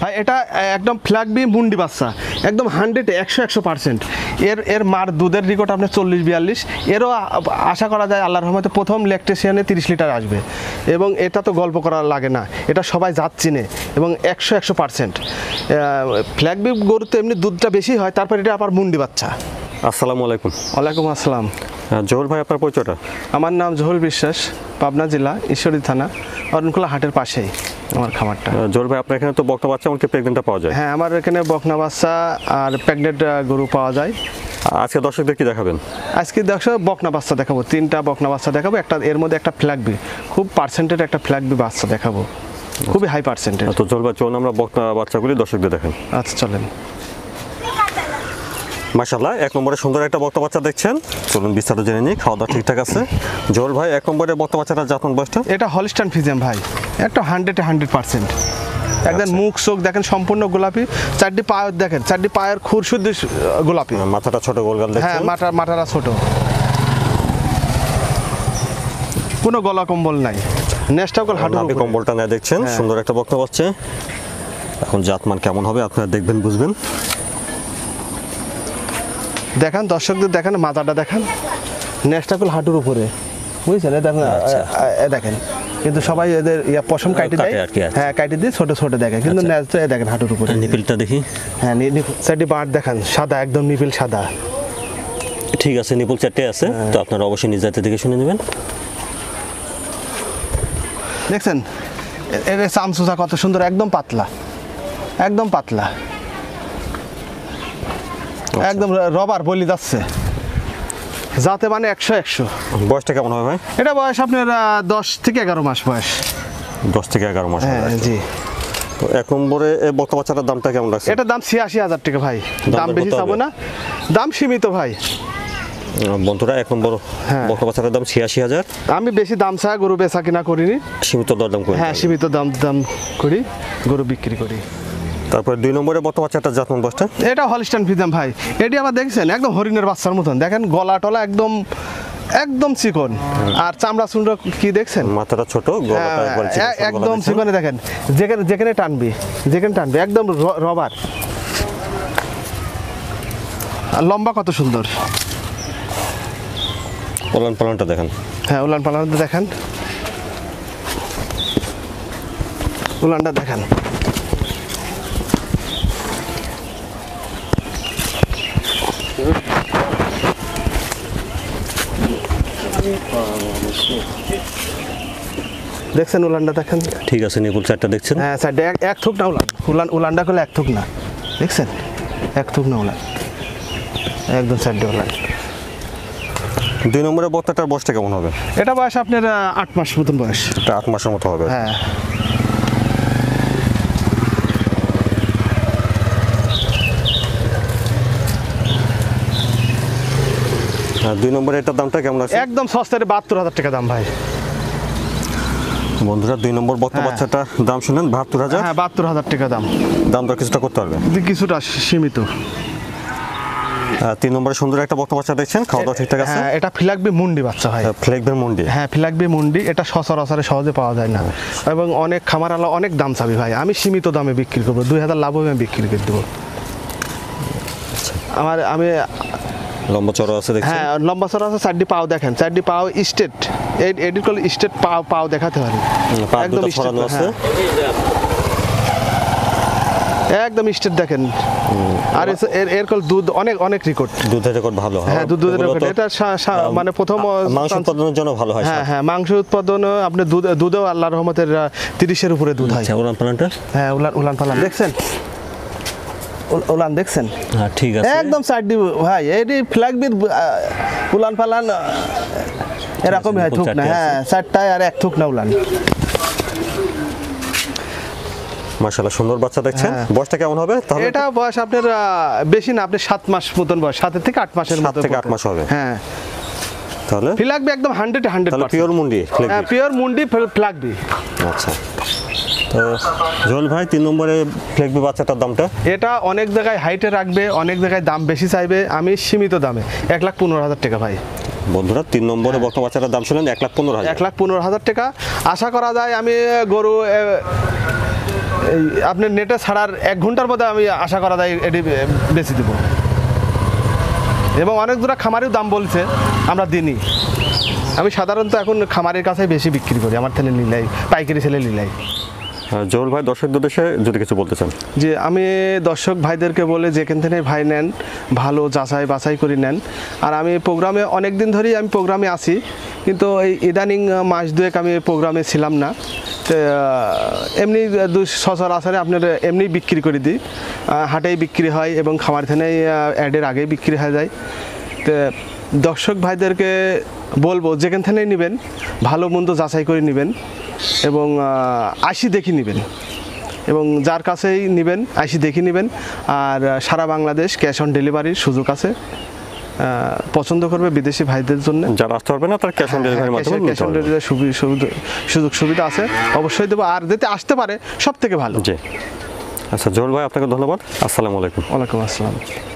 ভাই এটা একদম ফ্ল্যাগবি মুন্ডি বাচ্চা, একদম 100% এর মার দুধের রেকর্ড আপনার 40-42, এরও আশা করা যায় আল্লাহর রহমতে প্রথম ল্যাকটেশনে 30 লিটার আসবে। এবং এটা তো গল্প করা লাগে না, এটা সবাই জাত চিনে এবং 100% ফ্ল্যাগবি গরু তো এমনি দুধটা বেশি হয়, তারপর এটা আবার মুন্ডি বাচ্চা। আসসালামু আলাইকুম। ওয়ালাইকুম আসসালাম। জহুর ভাই, আপনার পরিচয়টা? আমার নাম জহুর বিশ্বাস, পাবনা জেলা ঈশ্বরদী থানা, অরণখোলা হাটের পাশেই আমার খামারটা। জহুর ভাই, আপনার এখানে তো বকনা বাচ্চা এমনকি প্রেগনেন্টটা পাওয়া যায়? হ্যাঁ, আমার এখানে বকনা বাচ্চা আর প্রেগনেন্ট গরু পাওয়া যায়। আজকে দর্শকদের কি দেখাবেন? আজকে দর্শক বকনা বাচ্চা দেখাবো, 3টা বকনা বাচ্চা দেখাবো, একটা এর মধ্যে একটা ফ্ল্যাগবি, খুব পার্সেন্টের একটা ফ্ল্যাগবি বাচ্চা দেখাবো, খুবই হাই পার্সেন্টের। তো জহুর ভাই, চলুন আমরা বকনা বাচ্চাগুলি দর্শকদের দেখেন। আচ্ছা চলেন। মাশাআল্লাহ, 1 নম্বরে সুন্দর একটা বকনা বাচ্চা দেখছেন। চলুন বিস্তারিত জেনে নিই। খাওয়া দাওয়া ঠিকঠাক আছে? জহুর ভাই, 1 নম্বরে বকনা বাচ্চাটা জাতমান বয়সটা? এটা হলিস্টাইন ফ্রিজিয়ান ভাই, একটা 100% একদম মুখ চোখ দেখেন সম্পূর্ণ গোলাপি, 4টি পায়ের দেখেন, 4টি পায়ের খুর শুদ্ধ গোলাপি, মাথাটা ছোট গোলগাল হ্যাঁ দেখছেন? মাথাটা ছোট, কোনো গলা কম্বল নাই, নেস্টাকল হাঁটু নাভি কম্বলটা নেয় দেখছেন। সুন্দর একটা বকনা বাচ্চা। এখন জাতমান কেমন হবে আপনারা দেখবেন, বুঝবেন। দেখান দর্শকদের, দেখান মাথাটা দেখান, নেস্টাকল হাঁটুর উপরে, বুঝছেন? দেখেন দেখেন, কিন্তু সবাই এদের পশম কাটি দেয়, হ্যাঁ কাটি দিয়ে ছোট ছোট দেখে, কিন্তু ন্যাচ তো দেখেন হাঁটুর উপরে। নিপিলটা দেখি। হ্যাঁ, চারটি বাঁট দেখান, সাদা একদম নিপিল সাদা। ঠিক আছে, নিপুল 4টে আছে, তো আপনারা অবশ্যই নিজ হাতে দেখে শুনে নেবেন। দেখছেন এর চামচুচা কত সুন্দর, একদম পাতলা, একদম পাতলা, একদম রবার বলি যাচ্ছে, যাতে মানে 100। বয়সটা কেমন হবে ভাই? এটা বয়স আপনার 10 থেকে 11 মাস বয়স। 10 থেকে 11 মাস। হ্যাঁ জি। তো 1 নম্বরে এই বকনা বাচ্চাটার দামটা কেমন লাগছে? এটার দাম 86,000 টাকা ভাই, দাম বেশি চাবো না, দাম সীমিত ভাই। বন্ধুরা, 1 নম্বর বকনা বাচ্চাটার দাম 86,000। আমি বেশি দাম ছাড়া গরু বেচা কিনা করিনি, সীমিত দরদাম করি। হ্যাঁ সীমিত দাম করি, গরু বিক্রি করি। তারপরে 2 নম্বরে বকনা বাচ্চাটা জাতমান বয়সটা? এটা হলিস্টাইন ফ্রিজিয়ান ভাই, এটি আবার দেখছেন একদম হরিণের বাচ্চার মতন, দেখেন গলা টলা একদম চিকন, আর চামড়া চুমড়া কি দেখছেন, মাথাটা ছোট, গলাটা একবার একদম চিকনে দেখেন, যেখানে টানবি একদম রবার। আর লম্বা কত সুন্দর, উলান পালানটা দেখেন। হ্যাঁ উলান পালানটা দেখেন, উলানটা দেখেন। দেখছেন উলানটা দেখেন। ঠিক আছে, নিপুল 4টা দেখছেন। হ্যাঁ স্যার, এক থুক না উলানটা করলে 1 থুক না, দেখছেন 1 থুক না উলান, একদম সাইডে উলান। 2 নম্বরে বকনাটার বয়সটা কেমন হবে? এটা বয়স আপনার 8 মাস মতন বয়স। এটা 8 মাসের মতো হবে। হ্যাঁ। আর 2 নম্বরে এটার দামটা কেমন আছে? একদম সস্তায় 72,000 টাকা দাম ভাই। বন্ধুরা, 2 নম্বর বকনা বাচ্চাটা দাম শুনেন, 72,000। হ্যাঁ 72,000 টাকা দাম। দাম দর কিছুটা করতে পারবে? কিছুটা সীমিত। 3 নম্বরে সুন্দর একটা বকনা বাচ্চা দেখছেন, খাওয়া দাওয়া ঠিকঠাক আছে? হ্যাঁ, এটা ফ্ল্যাগবি মুন্ডি বাচ্চা ভাই। ফ্ল্যাগবি মুন্ডি? হ্যাঁ ফ্ল্যাগবি মুন্ডি, এটা সচরাচরে সহজে পাওয়া যায় না, এবং অনেক খামারওয়ালা অনেক দাম চাবি ভাই, আমি সীমিত দামে বিক্রি করবো, 2,000 লাভ হবে, আমি বিক্রি করে দেবো। আমি লম্বা চড়া আছে দেখছেন? হ্যাঁ লম্বা চড়া আছে, 4টি পাও দেখেন, 4টি পাও স্টেট, এডিট করলে স্টেট পাও দেখাতে পারি, একদম ছড়ানো আছে, একদম স্টেট দেখেন। আর এর কল দুধ অনেক রেকর্ড, দুধের রেকর্ড ভালো হয়। হ্যাঁ দুধের রেকর্ড, এটা মানে প্রথম মাংস উৎপাদনের জন্য ভালো হয়। হ্যাঁ মাংস উৎপাদন, আপনি দুধেও আল্লাহর রহমতের 30-এর উপরে দুধ হয়। উলান পালানটা? হ্যাঁ উলান পালান দেখছেন, উলান দেখছেন? হ্যাঁ ঠিক আছে, একদম 4টি ভাই, এটি ফ্ল্যাগবি উলান পালান এরকমই হয়, থুক না, হ্যাঁ 4টায় আর 1 থুক না উলান। মাশাআল্লাহ, সুন্দর বাচ্চা দেখছেন। বয়সটা কেমন হবে তাহলে? এটা বয়স আপনার বেশি না, আপনি 7 মাস মতন বয়স, 7 থেকে 8 মাসের মতো। 7 থেকে 8 মাস হবে। হ্যাঁ তাহলে ফ্ল্যাগবি একদম 100%। পিওর মুন্ডি? হ্যাঁ পিওর মুন্ডি ফ্ল্যাগবি। আচ্ছা, তো জল ভাই 3 নম্বরে ফ্ল্যাগবি বাচ্চাটার দামটা? এটা অনেক জায়গায় হাইটে রাখবে, অনেক জায়গায় দাম বেশি চাইবে, আমি সীমিত দামে 1,15,000 টাকা ভাই। বন্ধুরা, 3 নম্বরে বকনা বাচ্চাটার দাম শুনলেন, 1,15,000। 1,15,000 টাকা আশা করা যায়। আমি গরু এই আপনার নেটে ছাড়ার 1 ঘন্টার মধ্যে আমি আশা করা যায় এটি বেশি দেবো। এবং অনেক দূরা খামারেও দাম বলছে, আমরা দিনই। আমি সাধারণত এখন খামারের কাছে বেশি বিক্রি করি, আমার ছেলে নিলাই, পাইকারি ছেলে নিলাই। জহুর ভাই দর্শকদের উদ্দেশ্যে যদি কিছু বলতে চান। যে আমি দর্শক ভাইদেরকে বলে যেখান থেকে ভাই নেন ভালো যাচাই বাছাই করে নেন। আর আমি প্রোগ্রামে অনেক দিন ধরেই আমি প্রোগ্রামে আছি, কিন্তু এই ইদানিং মাস দুয়েক আমি প্রোগ্রামে ছিলাম না। তো এমনি সচরাচর আপনার এমনি বিক্রি করে দিই, হাটেই বিক্রি হয় এবং খামার থেকেই অ্যাডের আগেই বিক্রি হয়ে যায়। তো দর্শক ভাইদেরকে বলবো যেখান থেকেই নেবেন ভালো মন্দ যাচাই করে নেবেন এবং আইসি দেখে নেবেন, এবং যার কাছেই নেবেন আইসি দেখে নেবেন। আর সারা বাংলাদেশ ক্যাশ অন ডেলিভারির সুযোগ আছে, পছন্দ করবে বিদেশি ভাইদের জন্য। যারা আসতে পারবে না তার ক্যাশ অন ডেলিভারির মাধ্যমে ক্যাশ অন ডেলিভারি সুযোগ সুবিধা আছে, অবশ্যই দেবো। আর যেতে আসতে পারে সব থেকে ভালো। জি, আচ্ছা জহুর ভাই আপনাকে ধন্যবাদ। আসসালামু আলাইকুম। ওয়ালাইকুম আসসালাম।